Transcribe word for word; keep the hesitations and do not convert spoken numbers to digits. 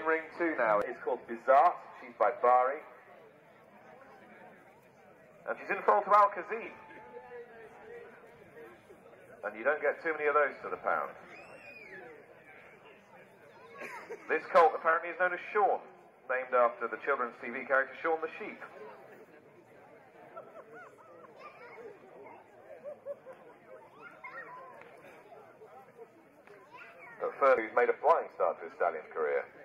ring two now. It's called Bizarre. She's by Bari. And she's in foal to Al-Kazim. And you don't get too many of those to the pound. This colt apparently is known as Shaun, named after the children's T V character Shaun the Sheep. But first, he's made a flying start to his stallion's career.